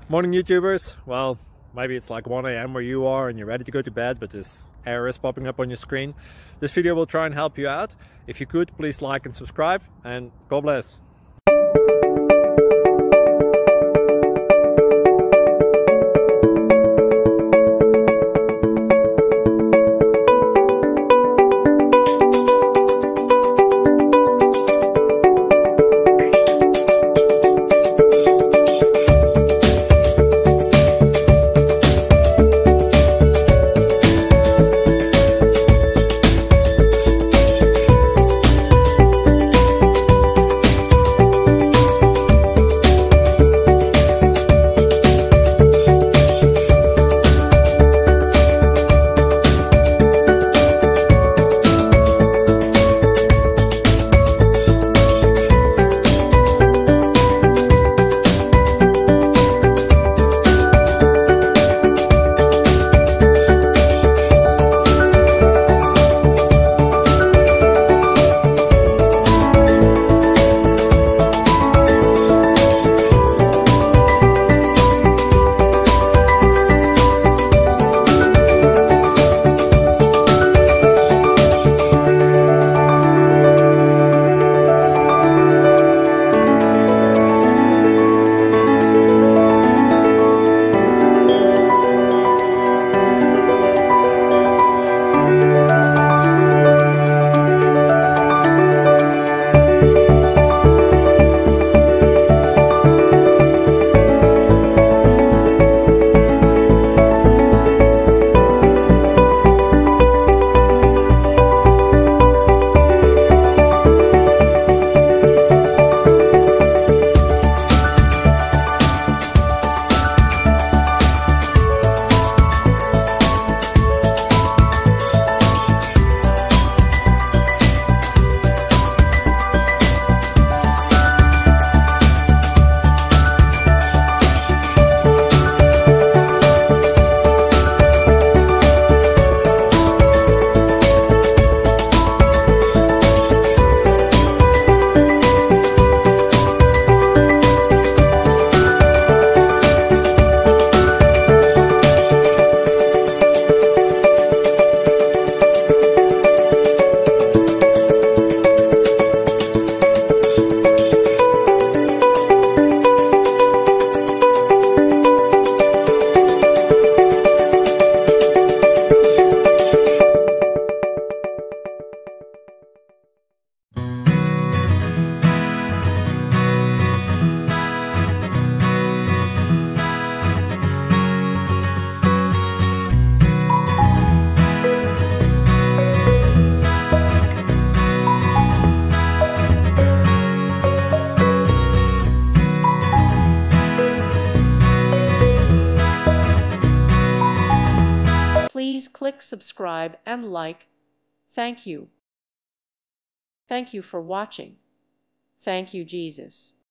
Morning YouTubers. Well, maybe it's like 1 a.m. where you are and you're ready to go to bed, but this error is popping up on your screen. This video will try and help you out. If you could, please like and subscribe, and God bless. Please click subscribe and like. Thank you. Thank you for watching. Thank you, Jesus.